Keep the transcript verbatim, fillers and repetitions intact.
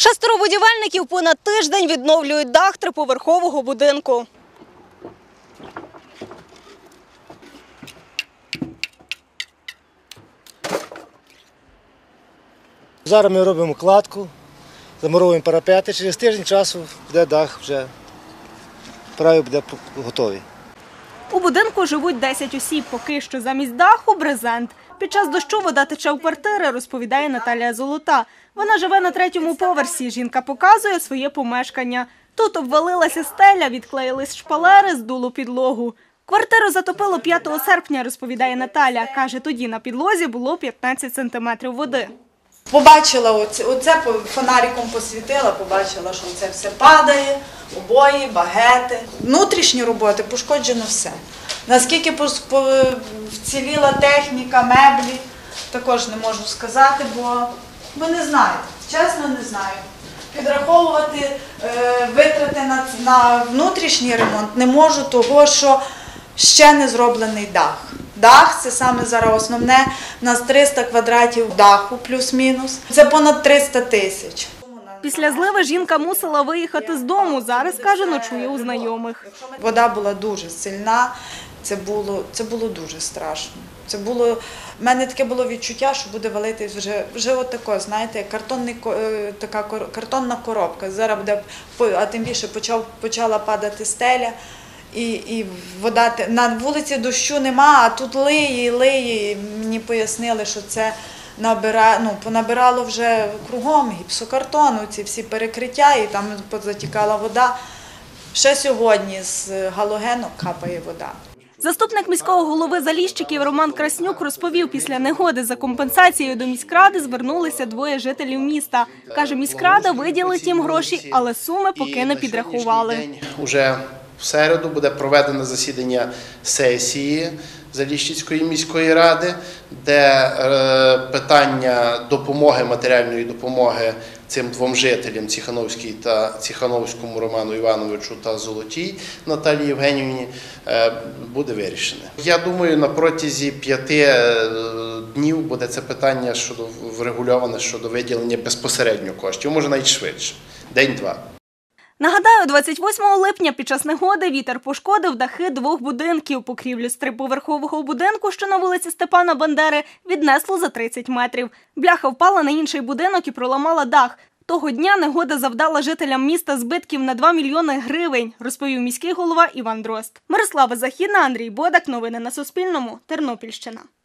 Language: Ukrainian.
Шестеро будівельників понад тиждень відновлюють дах триповерхового будинку. Зараз ми робимо кладку, замуровуємо парапети. Через тиждень часу буде дах, вже правий буде готовий. У будинку живуть десять осіб, поки що замість даху – брезент. Під час дощу вода тече у квартири, розповідає Наталія Золота. Вона живе на третьому поверсі. Жінка показує своє помешкання. Тут обвалилася стеля, відклеїлись шпалери, здуло підлогу. Квартиру затопило п'ятого серпня, розповідає Наталя. Каже, тоді на підлозі було п'ятнадцять сантиметрів води. Побачила, оце, оце фонариком посвітила, побачила, що це все падає, обої, багети. Внутрішні роботи пошкоджено все. Наскільки вціліла техніка, меблі, також не можу сказати, бо, бо не знаю, чесно не знаю. Підраховувати е, витрати на, на внутрішній ремонт не можу, того що ще не зроблений дах. Дах – це саме зараз основне, у нас триста квадратів даху плюс-мінус, це понад триста тисяч. Після зливи жінка мусила виїхати з дому, зараз, каже, ночує у знайомих. Вода була дуже сильна, це було, це було дуже страшно. Це було, в мене таке було відчуття, що буде валитись вже, вже отако, знаєте, картонний, така картонна коробка. Зараз буде, а тим більше почав, почала падати стеля. І, і вода, на вулиці дощу нема, а тут лиє, лиє. І мені пояснили, що це набира, ну, понабирало вже кругом гіпсокартону, ці всі перекриття, і там позатікала вода. Ще сьогодні з галогену капає вода. Заступник міського голови Заліщиків Роман Краснюк розповів, після негоди за компенсацією до міськради звернулися двоє жителів міста. Каже, міськрада виділить їм гроші, але суми поки не підрахували. Уже в середу буде проведено засідання сесії Заліщицької міської ради, де питання допомоги, матеріальної допомоги цим двом жителям, Ціхановській та Ціхановському Роману Івановичу та Золотій Наталії Євгенівні, буде вирішене. Я думаю, на протязі п'яти днів буде це питання щодо врегульоване щодо виділення безпосередньо коштів, може навіть швидше, день-два. Нагадаю, двадцять восьмого липня під час негоди вітер пошкодив дахи двох будинків. Покрівлю з триповерхового будинку, що на вулиці Степана Бандери, віднесло за тридцять метрів. Бляха впала на інший будинок і проламала дах. Того дня негода завдала жителям міста збитків на два мільйони гривень, розповів міський голова Іван Дрозд. Мирослава Західна, Андрій Бодак. Новини на Суспільному. Тернопільщина.